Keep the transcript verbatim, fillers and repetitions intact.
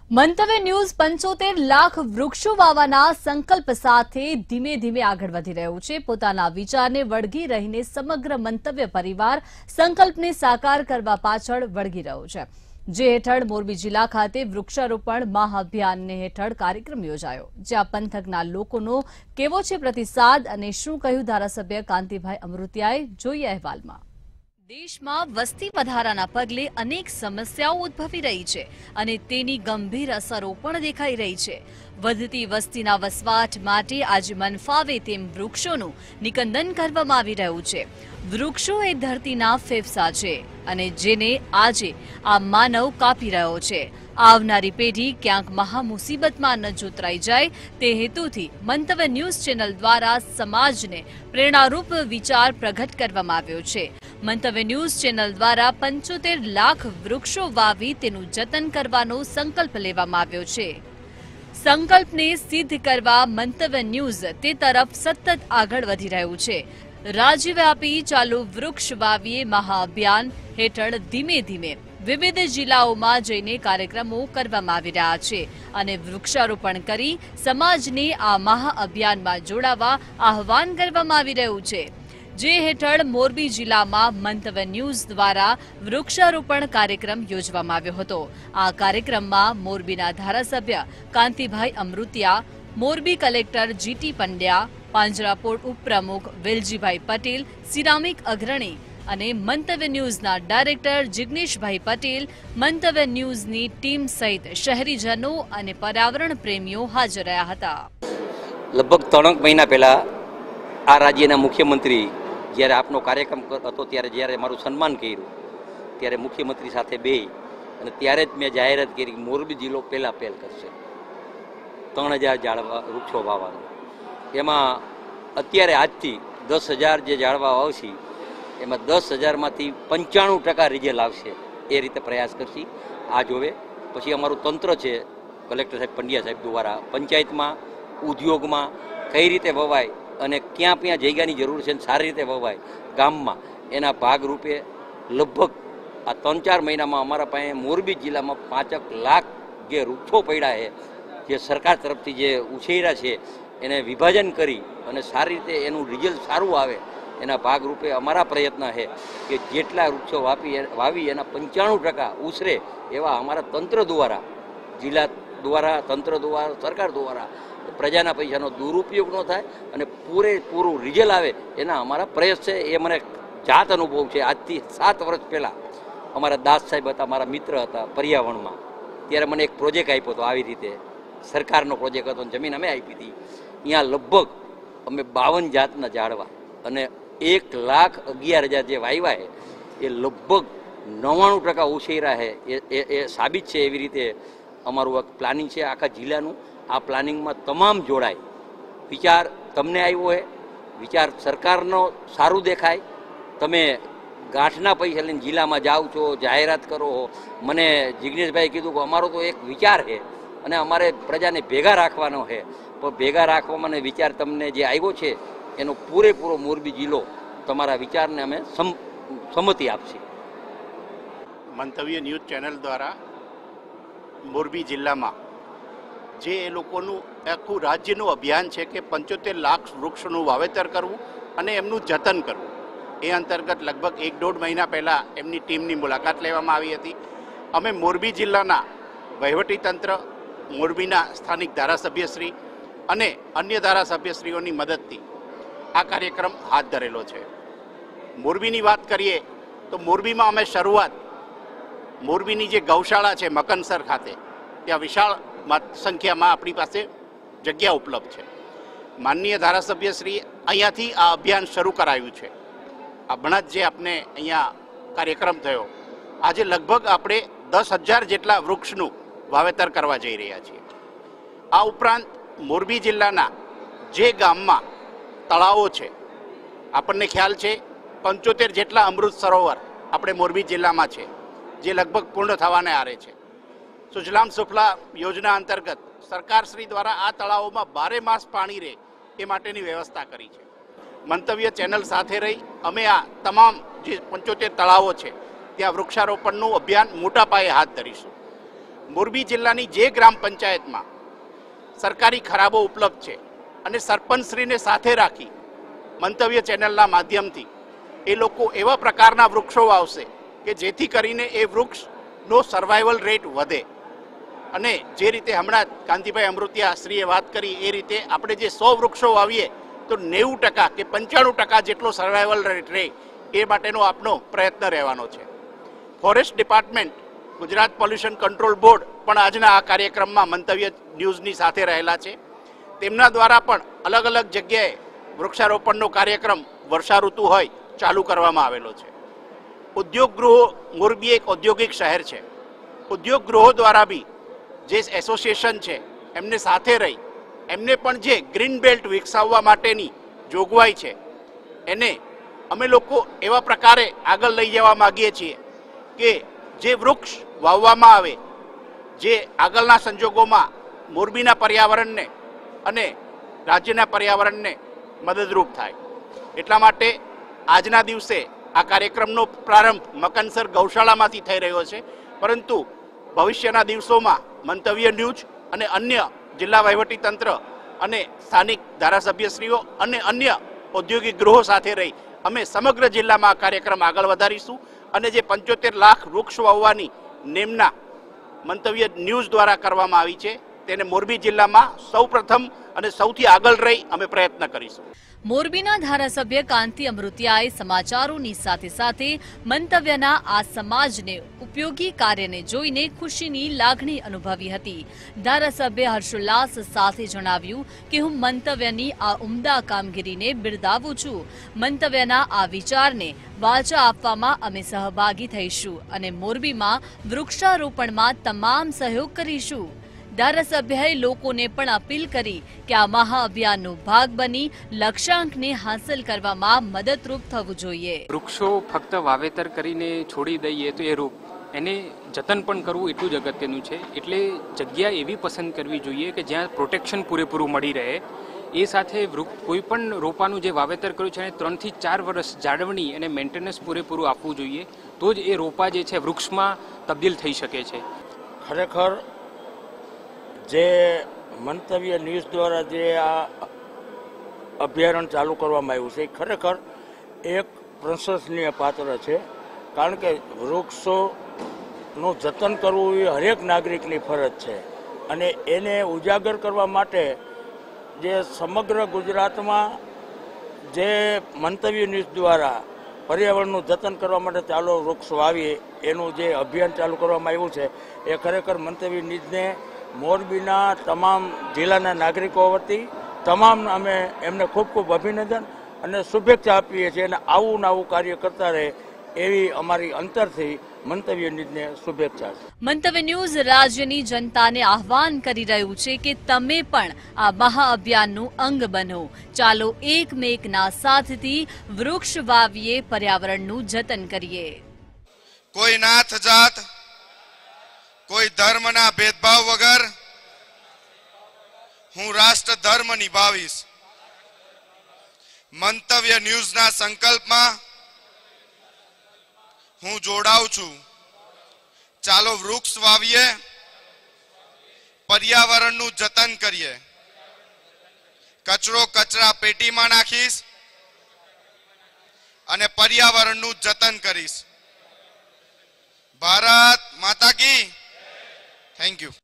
મંતવ્ય ન્યૂઝ પંચોતેર લાખ વૃક્ષો વાવવાના સંકલ્પ સાથે ધીમે ધીમે આગળ વધી રહ્યું છે। પોતાના વિચારને વળગી રહીને સમગ્ર મંતવ્ય પરિવાર સંકલ્પને સાકાર કરવા પાછળ વળગી રહ્યો છે, જે હેઠળ મોરબી જિલ્લા ખાતે વૃક્ષારોપણ મહાઅભિયાન હેઠળ કાર્યક્રમ યોજાયો, જ્યાં પંથકના લોકોનો કેવો છે પ્રતિસાદ અને શું કહ્યું ધારાસભ્ય કાંતિભાઈ અમૃતિયાએ, જોઈએ અહેવાલમાં। દેશમાં વસ્તી વધારાના પગલે અનેક સમસ્યાઓ ઉદ્ભવી રહી છે અને તેની ગંભીર અસરો પણ દેખાઈ રહી છે। વધતી વસ્તીના વસવાટ માટે આજે મન ફાવે તેમ વૃક્ષોનું નિકંદન કરવામાં આવી રહ્યું છે। વૃક્ષો એ ધરતીના ફેફસા છે અને જેને આજે આ માનવ કાપી રહ્યો છે। આવનારી પેઢી ક્યાંક મહા મુસીબતમાં ન જોતરાઈ જાય તે હેતુથી મંતવ્ય ન્યૂઝ ચેનલ દ્વારા સમાજને પ્રેરણારૂપ વિચાર પ્રગટ કરવામાં આવ્યો છે। મંતવ્ય ન્યૂઝ ચેનલ દ્વારા પંચોતેર લાખ વૃક્ષો વાવી તેનું જતન કરવાનો સંકલ્પ લેવામાં આવ્યો છે। સંકલ્પને સિદ્ધ કરવા મંતવ્ય ન્યૂઝ તે તરફ સતત આગળ વધી રહ્યું છે। રાજ્યવ્યાપી ચાલુ વૃક્ષ વાવીએ મહાઅભિયાન હેઠળ ધીમે ધીમે વિવિધ જિલ્લાઓમાં જઈને કાર્યક્રમો કરવામાં આવી રહ્યા છે અને વૃક્ષારોપણ કરી સમાજને આ મહાઅભિયાનમાં જોડાવા આહવાન કરવામાં આવી રહ્યું છે, જે હેઠળ મોરબી જિલ્લામાં મંતવ્ય ન્યૂઝ દ્વારા વૃક્ષારોપણ કાર્યક્રમ યોજવામાં આવ્યો હતો। આ કાર્યક્રમમાં મોરબીના ધારાસભ્ય કાંતિભાઈ અમૃતિયા, મોરબી કલેક્ટર જીટી પંડ્યા, પાંજરાપોળ ઉપપ્રમુખ વેલજીભાઈ પટેલ, સિરામિક અગ્રણી અને મંતવ્ય ન્યૂઝના ડાયરેક્ટર જિગ્નેશભાઈ પટેલ, મંતવ્ય ન્યૂઝની ટીમ સહિત શહેરીજનો અને પર્યાવરણ પ્રેમીઓ હાજર રહ્યા હતા। લગભગ ત્રણ મહિના પહેલા આ રાજ્યના મુખ્યમંત્રી જ્યારે આપનો કાર્યક્રમ હતો ત્યારે જ્યારે મારું સન્માન કર્યું ત્યારે મુખ્યમંત્રી સાથે બે અને ત્યારે જ મેં જાહેરાત કરી મોરબી જિલ્લો પહેલાં પહેલ કરશે ત્રણ હજાર ઝાડવા વૃક્ષો વાવવાનું। એમાં અત્યારે આજથી દસ હજાર જે ઝાડવા વાવશે એમાં દસ હજારમાંથી પંચાણું ટકા રિઝલ્ટ આવશે એ રીતે પ્રયાસ કરશે। આ જોવે પછી અમારું તંત્ર છે કલેક્ટર સાહેબ પંડ્યા સાહેબ દ્વારા પંચાયતમાં ઉદ્યોગમાં કઈ રીતે વવાય અને ક્યાં ક્યાં જગ્યાની જરૂર છે સારી રીતે વવાય ગામમાં એના ભાગરૂપે લગભગ આ ત્રણ ચાર મહિનામાં અમારા પાસે મોરબી જિલ્લામાં પાંચક લાખ જે વૃક્ષો પડ્યા છે જે સરકાર તરફથી જે ઉછેર્યા છે એને વિભાજન કરી અને સારી રીતે એનું રિઝલ્ટ સારું આવે એના ભાગરૂપે અમારા પ્રયત્ન છે કે જેટલા વૃક્ષો વાપી વાવી એના પંચાણું ટકા ઉછરે એવા અમારા તંત્ર દ્વારા જિલ્લા દ્વારા તંત્ર દ્વારા સરકાર દ્વારા પ્રજાના પૈસાનો દુરુપયોગ ન થાય અને પૂરેપૂરું રિઝલ્ટ આવે એના અમારા પ્રયાસ છે। એ મને જાત અનુભવ છે। આજથી સાત વર્ષ પહેલાં અમારા દાસ સાહેબ હતા, મારા મિત્ર હતા પર્યાવરણમાં, ત્યારે મને એક પ્રોજેક્ટ આપ્યો હતો આવી રીતે સરકારનો પ્રોજેક્ટ હતો, જમીન અમે આપી હતી। અહીંયા લગભગ અમે બાવન જાતના ઝાડવા અને એક લાખ અગિયાર હજાર જે વાવ્યા છે એ લગભગ નવ્વાણું ટકા ઉછેર્યા છે એ એ સાબિત છે। એવી રીતે અમારું એક પ્લાનિંગ છે આખા જિલ્લાનું। આ પ્લાનિંગમાં તમામ જોડાય, વિચાર તમને આવ્યો હોય, વિચાર સરકારનો સારું દેખાય, તમે ગાંઠના પૈસા લઈને જિલ્લામાં જાઓ છો, જાહેરાત કરો। મને જિગ્નેશભાઈ કીધું કે અમારો તો એક વિચાર છે અને અમારે પ્રજાને ભેગા રાખવાનો છે, પણ ભેગા રાખવામાં અને વિચાર તમને જે આવ્યો છે એનો પૂરેપૂરો મોરબી જિલ્લો તમારા વિચારને અમે સંમતિ આપશે। મંતવ્ય ન્યૂઝ ચેનલ દ્વારા મોરબી જિલ્લામાં જે એ લોકોનું આખું રાજ્યનું અભિયાન છે કે પંચોતેર લાખ વૃક્ષોનું વાવેતર કરવું અને એમનું જતન કરવું, એ અંતર્ગત લગભગ એક દોઢ મહિના પહેલાં એમની ટીમની મુલાકાત લેવામાં આવી હતી। અમે મોરબી જિલ્લાના વહીવટીતંત્ર, મોરબીના સ્થાનિક ધારાસભ્યશ્રી અને અન્ય ધારાસભ્યશ્રીઓની મદદથી આ કાર્યક્રમ હાથ ધરેલો છે। મોરબીની વાત કરીએ તો મોરબીમાં અમે શરૂઆત મોરબીની જે ગૌશાળા છે મકનસર ખાતે, ત્યાં વિશાળ સંખ્યામાં આપણી પાસે જગ્યા ઉપલબ્ધ છે। માનનીય ધારાસભ્યશ્રી અહીંયાથી આ અભિયાન શરૂ કરાયું છે। હમણાં જ જે આપણે અહીંયા કાર્યક્રમ થયો, આજે લગભગ આપણે દસ હજાર જેટલા વૃક્ષનું વાવેતર કરવા જઈ રહ્યા છીએ। આ ઉપરાંત મોરબી જિલ્લાના જે ગામમાં તળાવો છે, આપણને ખ્યાલ છે પંચોતેર જેટલા અમૃત સરોવર આપણે મોરબી જિલ્લામાં છે, જે લગભગ પૂર્ણ થવાને આરે છે। સુજલામ સુફલામ યોજના અંતર્ગત સરકારશ્રી દ્વારા આ તળાવોમાં બારે માસ પાણી રહે એ માટેની વ્યવસ્થા કરી છે। મંતવ્ય ચેનલ સાથે રહી અમે આ તમામ જે પંચોતેર તળાવો છે ત્યાં વૃક્ષારોપણનું અભિયાન મોટા પાયે હાથ ધરીશું। મોરબી જિલ્લાની જે ગ્રામ પંચાયતમાં સરકારી ખરાબો ઉપલબ્ધ છે અને સરપંચશ્રીને સાથે રાખી મંતવ્ય ચેનલના માધ્યમથી એ લોકો એવા પ્રકારના વૃક્ષો વાવશે કે જેથી કરીને એ વૃક્ષનો સર્વાઈવલ રેટ વધે અને જે રીતે હમણાં કાંતિભાઈ અમૃતિયા શ્રીએ વાત કરી એ રીતે આપણે જે સો વૃક્ષો વાવીએ તો નેવું ટકા કે પંચાણું ટકા જેટલો સર્વાઈવલ રેટ રહે એ માટેનો આપનો પ્રયત્ન રહેવાનો છે. Forest department, Gujarat pollution control board પણ આજના આ કાર્યક્રમમાં મંતવ્ય ન્યૂઝની સાથે રહેલા છે. તેમના દ્વારા પણ અલગ અલગ જગ્યાએ વૃક્ષારોપણનો કાર્યક્રમ વર્ષા ઋતુ હોય ચાલુ કરવામાં આવેલો છે. ઉદ્યોગ ગૃહો, મોરબી એક ઔદ્યોગિક શહેર છે. ઉદ્યોગ ગૃહો દ્વારા બી જે એસોસિએશન છે એમને સાથે રહી એમને પણ જે ગ્રીન બેલ્ટ વિકસાવવા માટેની જોગવાઈ છે એને અમે લોકો એવા પ્રકારે આગળ લઈ જવા માગીએ છીએ કે જે વૃક્ષ વાવવામાં આવે જે આગળના સંજોગોમાં મોરબીના પર્યાવરણને અને રાજ્યના પર્યાવરણને મદદરૂપ થાય. એટલા માટે આજના દિવસે આ કાર્યક્રમનો પ્રારંભ મકનસર ગૌશાળામાંથી થઈ રહ્યો છે, પરંતુ ભવિષ્યના દિવસોમાં મંતવ્ય ન્યૂઝ અને અન્ય જિલ્લા વહીવટીતંત્ર અને સ્થાનિક ધારાસભ્યશ્રીઓ અને અન્ય ઔદ્યોગિક ગૃહો સાથે રહી અમે સમગ્ર જિલ્લામાં આ કાર્યક્રમ આગળ વધારીશું અને જે પંચોતેર લાખ વૃક્ષ વાવવાની નેમના મંતવ્ય ન્યૂઝ દ્વારા કરવામાં આવી છે તેને મોરબી જિલ્લામાં સૌ પ્રથમ અને સૌથી આગળ રહી અમે પ્રયત્ન કરીશું. મોરબીના ધારાસભ્ય કાંતિ અમૃતિયાએ સમાચારોની સાથે સાથે મંતવ્યના આ સમાજને ઉપયોગી કાર્યને જોઈને ખુશીની લાગણી અનુભવી હતી. ધારાસભ્ય હર્ષોલ્લાસ સાથે જણાવ્યું કે હું મંતવ્યની આ ઉમદા કામગીરીને બિરદાવું છું. મંતવ્યના આ વિચારને વાચા આપવામાં અમે સહભાગી થઈશું અને મોરબીમાં વૃક્ષારોપણમાં તમામ સહયોગ કરીશું. ધારાસભ્યએ લોકોને પણ અપીલ કરી કે આ મહાઅભિયાનનો ભાગ બની લક્ષ્યાંકને હાંસલ કરવામાં મદદરૂપ થવું જોઈએ. વૃક્ષો ફક્ત વાવેતર કરીને છોડી દઈએ તો એ રૂપ એને જતન પણ કરવું એટલું જ અગત્યનું છે. એટલે જગ્યા એવી પસંદ કરવી જોઈએ કે જ્યાં પ્રોટેક્શન પૂરેપૂરું મળી રહે. એ સાથે વૃક્ષ કોઈ પણ રોપાનું જે વાવેતર કર્યું છે એને ત્રણથી ચાર વર્ષ જાળવણી અને મેન્ટેનન્સ પૂરેપૂરું આપવું જોઈએ, તો જ એ રોપા જે છે વૃક્ષમાં તબદીલ થઈ શકે છે. ખરેખર જે મંતવ્ય ન્યૂઝ દ્વારા જે આ અભયારણ્ય ચાલુ કરવામાં આવ્યું છે એ ખરેખર એક પ્રશંસનીય પાત્ર છે, કારણ કે વૃક્ષોનું જતન કરવું એ હરેક નાગરિકની ફરજ છે અને એને ઉજાગર કરવા માટે જે સમગ્ર ગુજરાતમાં જે મંતવ્ય ન્યૂઝ દ્વારા પર્યાવરણનું જતન કરવા માટે ચાલો વૃક્ષ વાવીએ એનું જે અભિયાન ચાલુ કરવામાં આવ્યું છે એ ખરેખર મંતવ્ય ન્યૂઝને મોરબીના તમામ જિલ્લાના નાગરિકો વતી તમામ અમે એમને ખૂબ ખૂબ અભિનંદન અને શુભેચ્છા આપીએ છીએ અને આવું ને આવું કાર્ય કરતા રહે એવી અમારી અંતરથી મંતવ્ય ન્યૂઝને શુભેચ્છા છે. મંતવ્ય ન્યૂઝ રાજ્યની જનતાને આહવાન કરી રહ્યું છે કે તમે પણ આ મહાઅભિયાનનું અંગ બનો. ચાલો એકમેકના સાથથી વૃક્ષ વાવીએ, પર્યાવરણનું જતન કરીએ. કોઈ નાથ જાત કોઈ ધર્મના ભેદભાવ વગર હું રાષ્ટ્ર ધર્મ નિભાવીશ. મંતવ્ય ન્યૂઝના સંકલ્પમાં હું જોડાઉં છું. ચાલો વૃક્ષ વાવીએ, પર્યાવરણનું જતન કરીએ. કચરો કચરા પેટીમાં નાખીશ અને પર્યાવરણનું જતન કરીશ. ભારત માતા કી. Thank you.